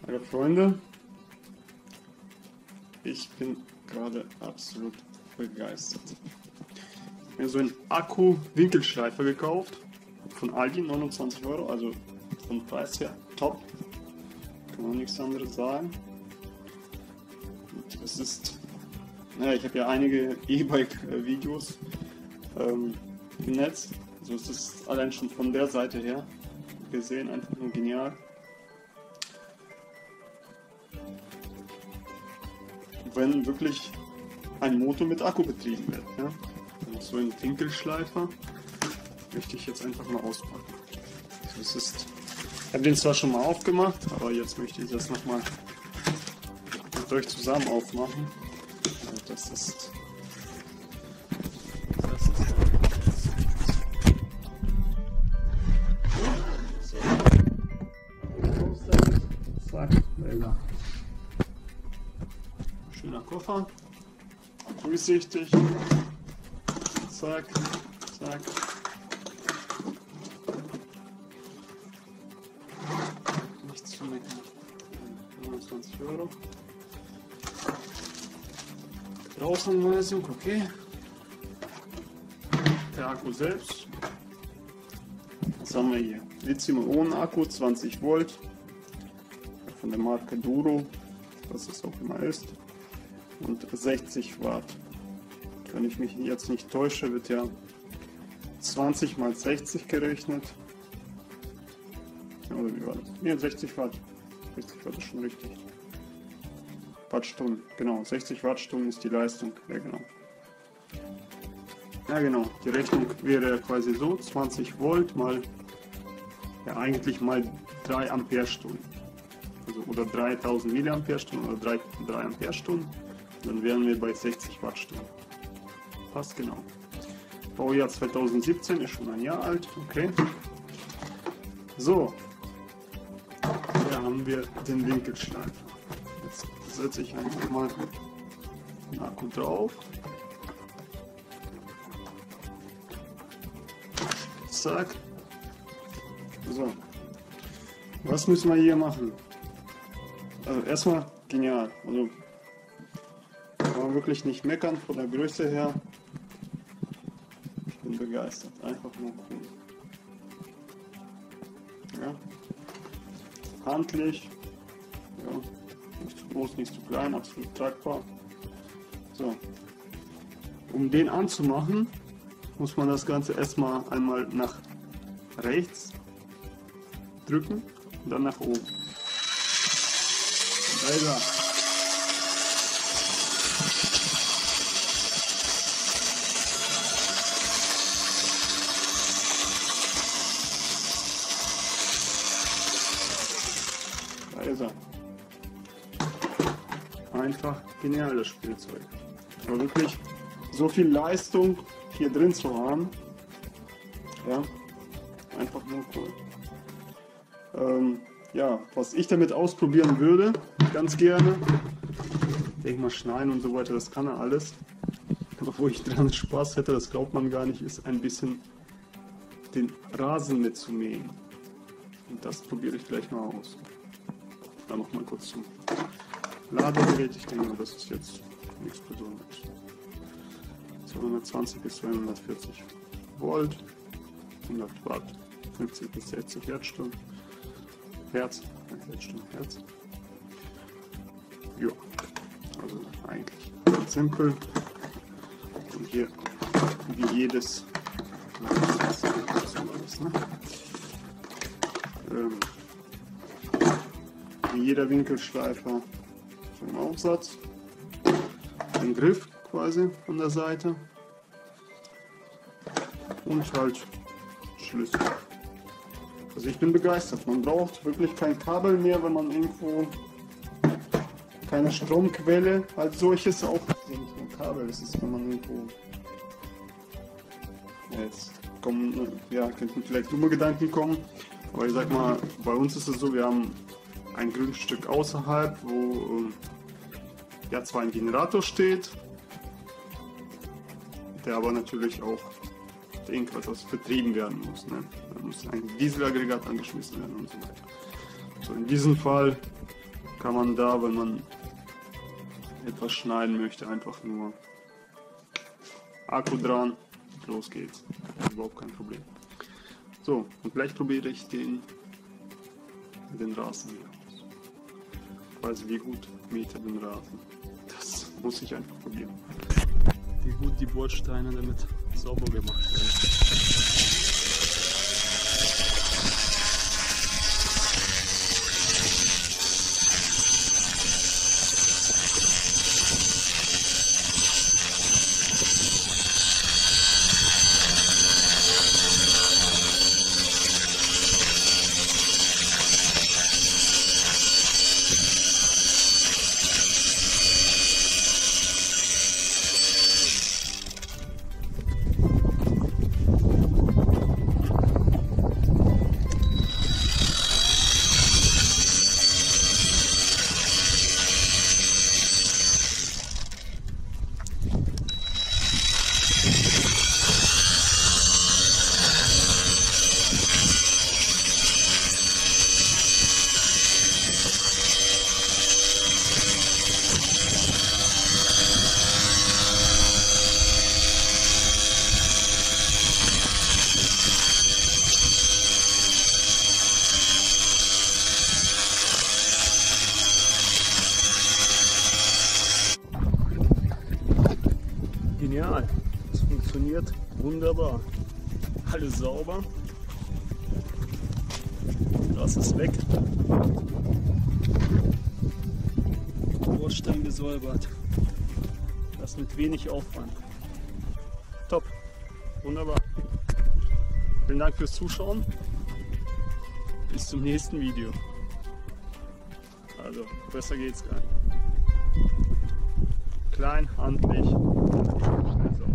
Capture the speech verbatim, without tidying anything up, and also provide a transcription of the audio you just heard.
Hallo Freunde, ich bin gerade absolut begeistert. Ich habe mir so einen Akku-Winkelschleifer gekauft von Aldi, neunundzwanzig Euro, also vom Preis her top, kann man nichts anderes sagen. Und es ist, naja, ich habe ja einige E-Bike-Videos ähm, im Netz, also es ist allein schon von der Seite her gesehen einfach nur genial. Wenn wirklich ein Motor mit Akku betrieben wird. Ja? Und so ein Winkelschleifer möchte ich jetzt einfach mal auspacken. Das ist, ich habe den zwar schon mal aufgemacht, aber jetzt möchte ich das nochmal mit euch zusammen aufmachen. Und das ist, das ist so. Zack, lecker. Schöner Koffer, durchsichtig, zack, zack. Nichts zu meckern. neunundzwanzig Euro. Gebrauchsanweisung, okay. Der Akku selbst. Was haben wir hier? Lithium-Ionen-Akku, zwanzig Volt. Von der Marke Duro, was es auch immer ist. Und sechzig Watt. Wenn ich mich jetzt nicht täusche, wird ja zwanzig mal sechzig gerechnet. Oder wie war das? Ne, sechzig Watt. sechzig Watt ist schon richtig. Wattstunden, genau. sechzig Wattstunden ist die Leistung. Ja, genau. Ja, genau. Die Rechnung wäre quasi so: zwanzig Volt mal, ja, eigentlich mal drei Ampere-Stunden. Also, oder dreitausend Milliampere-Stunden oder drei Ampere-Stunden. Dann wären wir bei sechzig Wattstunden. Passt genau. Baujahr zweitausendsiebzehn, ist schon ein Jahr alt. Okay. So. Hier haben wir den Winkelschleifer. Jetzt setze ich einfach mal den Akku drauf. Zack. So. Was müssen wir hier machen? Also erstmal genial. Also kann man wirklich nicht meckern von der Größe her. Ich bin begeistert. Einfach nur cool. Ja. Handlich. Ja. Nicht zu groß, nicht zu klein, absolut tragbar. So. Um den anzumachen, muss man das Ganze erstmal einmal nach rechts drücken und dann nach oben. Alter. Da ist er. Einfach genial, das Spielzeug. Aber wirklich so viel Leistung hier drin zu haben, ja, einfach nur cool. Ähm, ja, was ich damit ausprobieren würde, ganz gerne, ich denke mal schneiden und so weiter, das kann er alles. Aber wo ich dran Spaß hätte, das glaubt man gar nicht, ist ein bisschen den Rasen mitzumähen. Und das probiere ich gleich mal aus. Dann noch mal kurz zum Ladegerät. Ich denke, das ist jetzt nichts Besonderes. zweihundertzwanzig bis zweihundertvierzig Volt, hundert Watt, fünfzig bis sechzig Herzstunden. Herz, Herzstunden, Herz. Ja, also eigentlich simpel. Und hier, wie jedes, was ist, ne? ähm, wie jeder Winkelschleifer, so ein Aufsatz, ein Griff quasi von der Seite und halt Schlüssel. Also ich bin begeistert. Man braucht wirklich kein Kabel mehr, wenn man irgendwo keine Stromquelle als solches auch. Nicht nur Kabel, das ist, wenn man irgendwo, ja, jetzt kommen, ja, könnten vielleicht dumme Gedanken kommen, aber ich sag mal, bei uns ist es so, wir haben ein Grundstück außerhalb, wo ja zwar ein Generator steht, der aber natürlich auch irgendwas betrieben werden muss. Ne? Da muss ein Dieselaggregat angeschmissen werden und so weiter. So, in diesem Fall kann man da, wenn man etwas schneiden möchte, einfach nur Akku dran, los geht's. Überhaupt kein Problem. So, und gleich probiere ich den, den Rasen wieder aus. Ich weiß, wie gut mäht er den Rasen. Das muss ich einfach probieren. Wie gut die Bordsteine damit sauber gemacht werden. Genial, es funktioniert wunderbar. Alles sauber, das ist weg. Bordstein gesäubert. Das mit wenig Aufwand. Top, wunderbar. Vielen Dank fürs Zuschauen. Bis zum nächsten Video. Also, besser geht's gar nicht. Klein, handlich, schnell sauber.